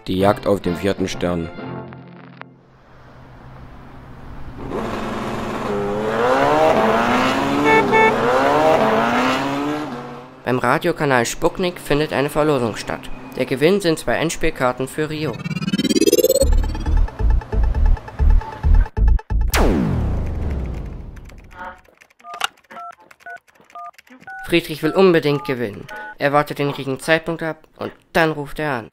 Die Jagd auf den 4. Stern. Beim Radiokanal Sputnik findet eine Verlosung statt. Der Gewinn sind 2 Endspielkarten für Rio. Friedrich will unbedingt gewinnen. Er wartet den richtigen Zeitpunkt ab und dann ruft er an.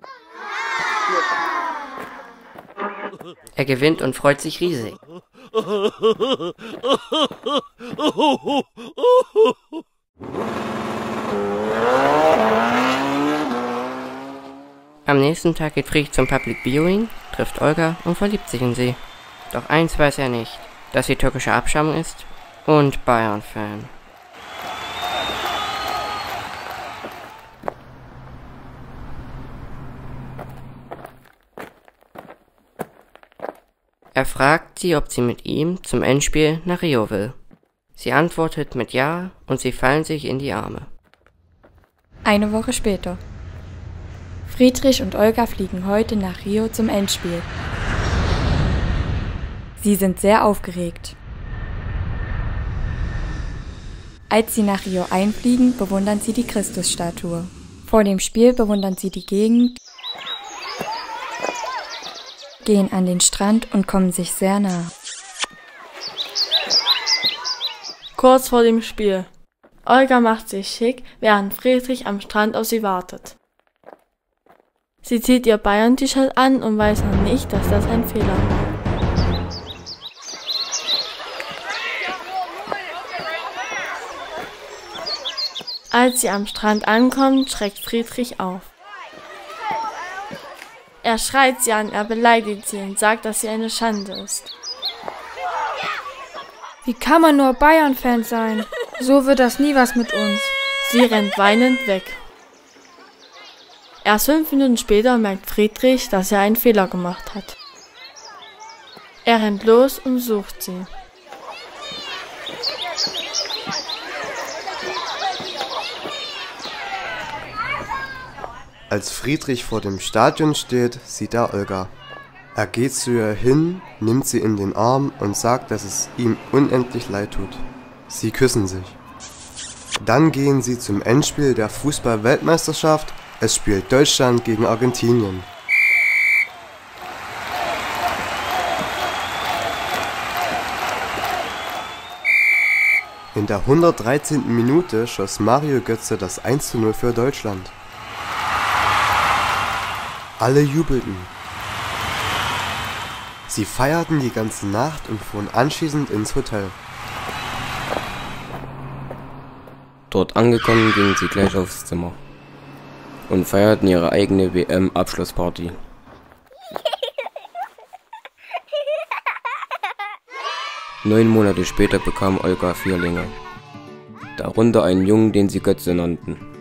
Er gewinnt und freut sich riesig. Am nächsten Tag geht Friedrich zum Public Viewing, trifft Olga und verliebt sich in sie. Doch eins weiß er nicht, dass sie türkischer Abstammung ist und Bayern-Fan. Er fragt sie, ob sie mit ihm zum Endspiel nach Rio will. Sie antwortet mit Ja und sie fallen sich in die Arme. Eine Woche später. Friedrich und Olga fliegen heute nach Rio zum Endspiel. Sie sind sehr aufgeregt. Als sie nach Rio einfliegen, bewundern sie die Christusstatue. Vor dem Spiel bewundern sie die Gegend, gehen an den Strand und kommen sich sehr nah. Kurz vor dem Spiel. Olga macht sich schick, während Friedrich am Strand auf sie wartet. Sie zieht ihr Bayern-T-Shirt an und weiß noch nicht, dass das ein Fehler war. Als sie am Strand ankommt, schreckt Friedrich auf. Er schreit sie an, er beleidigt sie und sagt, dass sie eine Schande ist. Wie kann man nur Bayern-Fan sein? So wird das nie was mit uns. Sie rennt weinend weg. Erst 5 Minuten später merkt Friedrich, dass er einen Fehler gemacht hat. Er rennt los und sucht sie. Als Friedrich vor dem Stadion steht, sieht er Olga. Er geht zu ihr hin, nimmt sie in den Arm und sagt, dass es ihm unendlich leid tut. Sie küssen sich. Dann gehen sie zum Endspiel der Fußball-Weltmeisterschaft. Es spielt Deutschland gegen Argentinien. In der 113. Minute schoss Mario Götze das 1:0 für Deutschland. Alle jubelten. Sie feierten die ganze Nacht und fuhren anschließend ins Hotel. Dort angekommen gingen sie gleich aufs Zimmer und feierten ihre eigene WM-Abschlussparty. Neun Monate später bekam Olga Vierlinge, darunter einen Jungen, den sie Götze nannten.